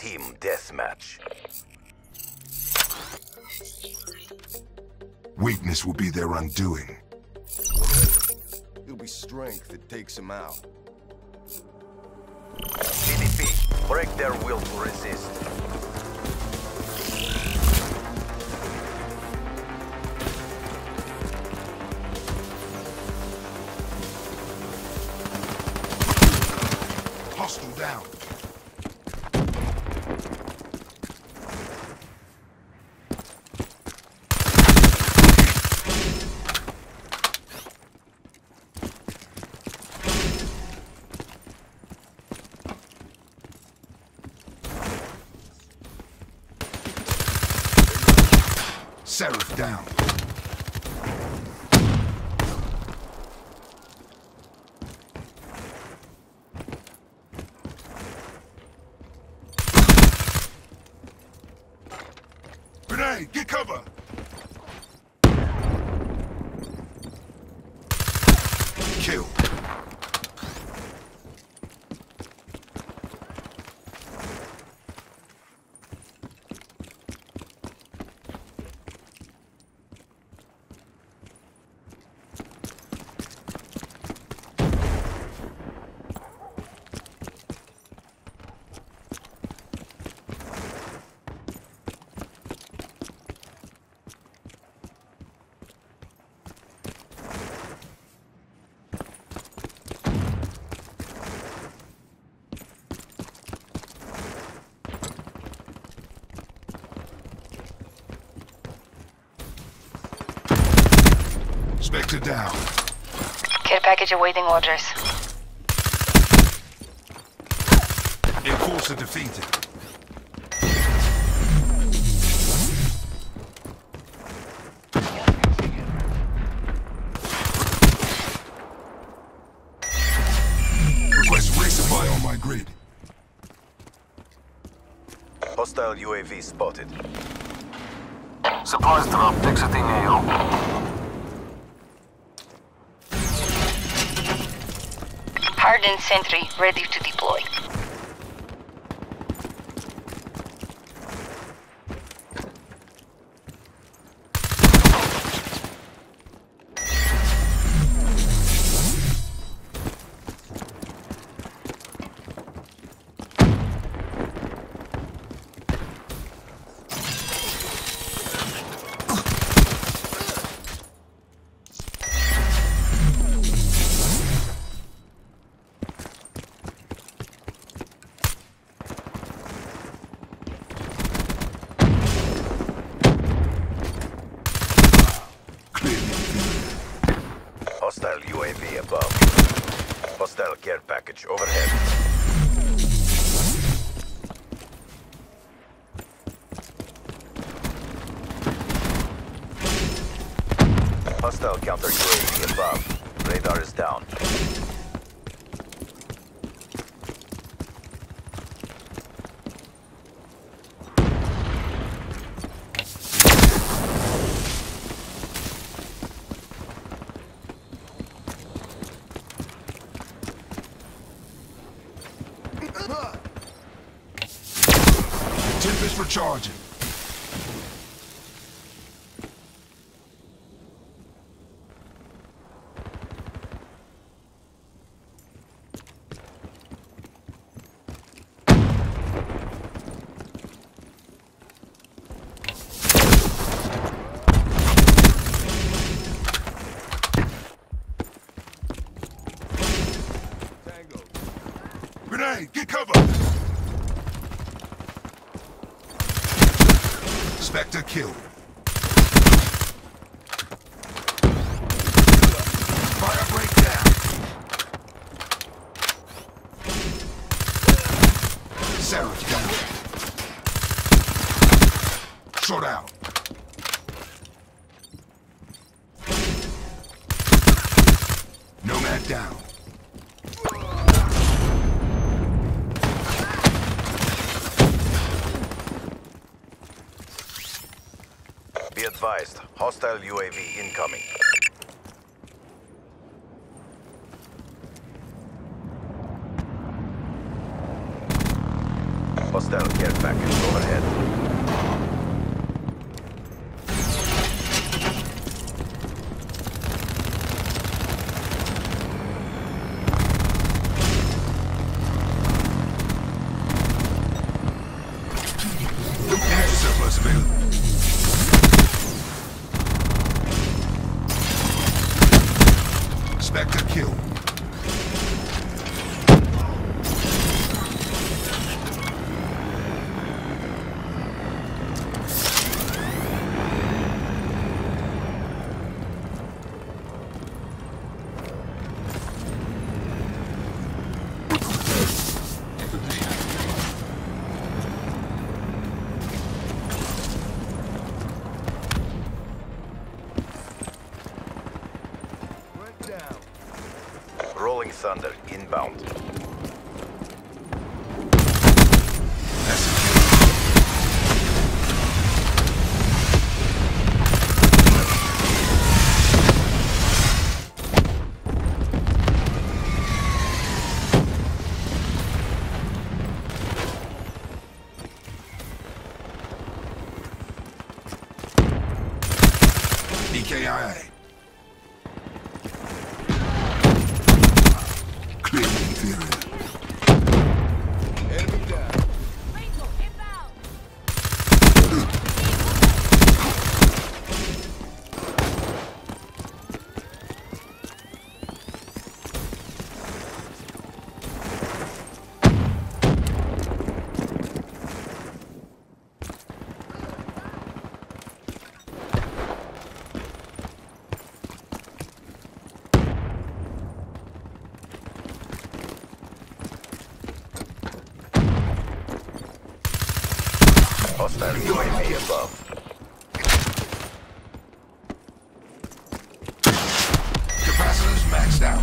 Team deathmatch. Weakness will be their undoing. It'll be strength that takes him out. PvP, break their will to resist. Hostile down. Seraph down. Grenade, get cover! Kill. Spectre down. Care package awaiting orders. Enforcer defeated. Request resupply on my grid. Hostile UAV spotted. Supplies drop exiting AO. Hardened sentry ready to deploy. Hostile UAV above. Hostile care package overhead. Hostile counter UAV above. Radar is down. Tempest recharging. Tango. Grenade, get cover! Spectre killed. Fire breakdown. Seraph down. Shot out. Nomad down. Be advised, hostile UAV incoming. Hostile care package overhead. Energy surplus available. Spectre kill. Rolling Thunder inbound. EKIA. Clear inferior. Enemy down. Hostile UAV above. Capacitors maxed out.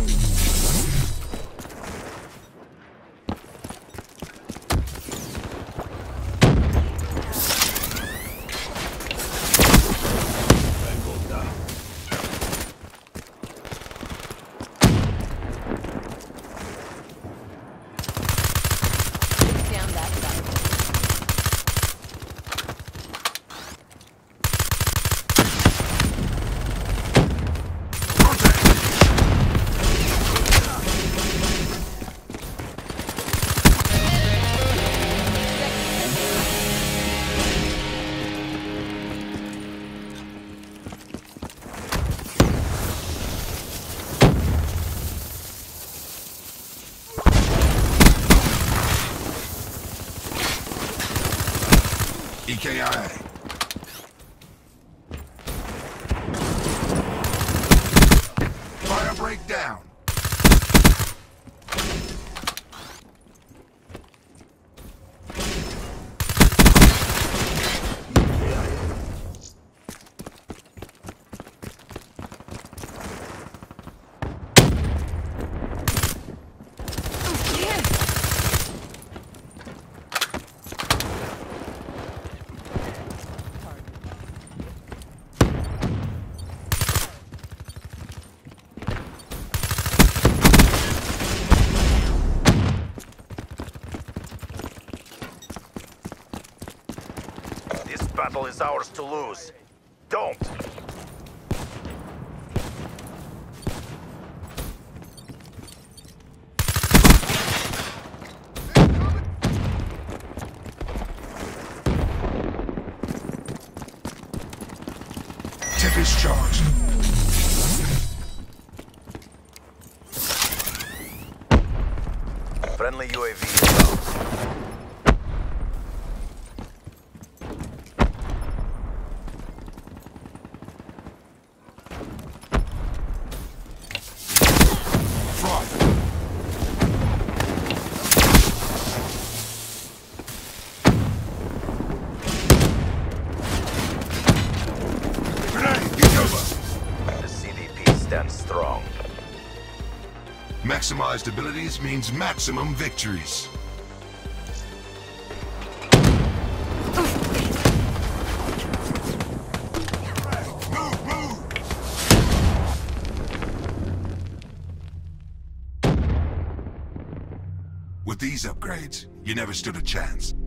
Down that side. EKIA. Fire breakdown. This battle is ours to lose. Don't! Tempest charged. Friendly UAV inbound. Fraud. Grenade, get over. The CDP stands strong. Maximized abilities means maximum victories. Move, move. With these upgrades, you never stood a chance.